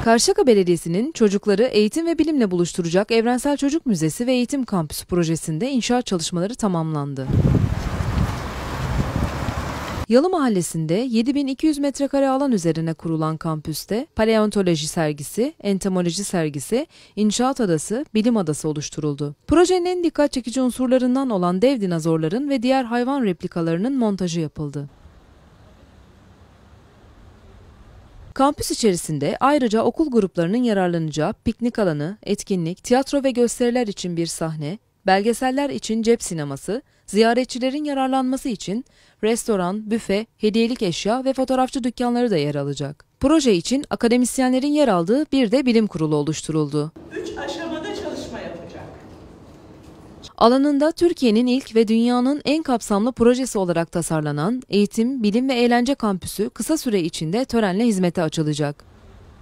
Karşıyaka Belediyesi'nin çocukları eğitim ve bilimle buluşturacak Evrensel Çocuk Müzesi ve Eğitim Kampüsü projesinde inşaat çalışmaları tamamlandı. Yalı Mahallesi'nde 7200 metrekare alan üzerine kurulan kampüste paleontoloji sergisi, entomoloji sergisi, inşaat adası, bilim adası oluşturuldu. Projenin en dikkat çekici unsurlarından olan dev dinozorların ve diğer hayvan replikalarının montajı yapıldı. Kampüs içerisinde ayrıca okul gruplarının yararlanacağı piknik alanı, etkinlik, tiyatro ve gösteriler için bir sahne, belgeseller için cep sineması, ziyaretçilerin yararlanması için restoran, büfe, hediyelik eşya ve fotoğrafçı dükkanları da yer alacak. Proje için akademisyenlerin yer aldığı bir de bilim kurulu oluşturuldu. 3 aşamada çalışma yapacak. Alanında Türkiye'nin ilk ve dünyanın en kapsamlı projesi olarak tasarlanan Eğitim, Bilim ve Eğlence Kampüsü kısa süre içinde törenle hizmete açılacak.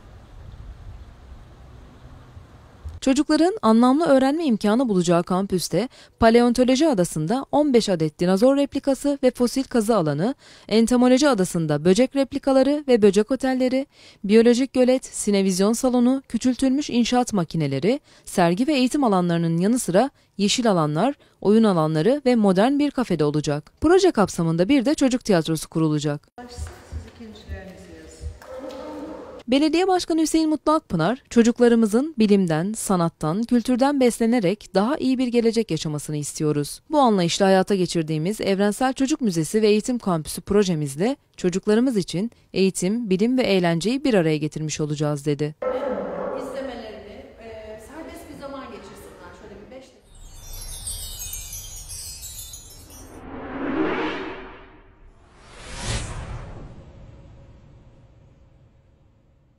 Çocukların anlamlı öğrenme imkanı bulacağı kampüste Paleontoloji Adası'nda 15 adet dinozor replikası ve fosil kazı alanı, Entomoloji Adası'nda böcek replikaları ve böcek otelleri, biyolojik gölet, sinevizyon salonu, küçültülmüş inşaat makineleri, sergi ve eğitim alanlarının yanı sıra yeşil alanlar, oyun alanları ve modern bir kafede olacak. Proje kapsamında bir de çocuk tiyatrosu kurulacak. Belediye Başkanı Hüseyin Mutlu Akpınar, çocuklarımızın bilimden, sanattan, kültürden beslenerek daha iyi bir gelecek yaşamasını istiyoruz. Bu anlayışla hayata geçirdiğimiz Evrensel Çocuk Müzesi ve Eğitim Kampüsü projemizle çocuklarımız için eğitim, bilim ve eğlenceyi bir araya getirmiş olacağız dedi.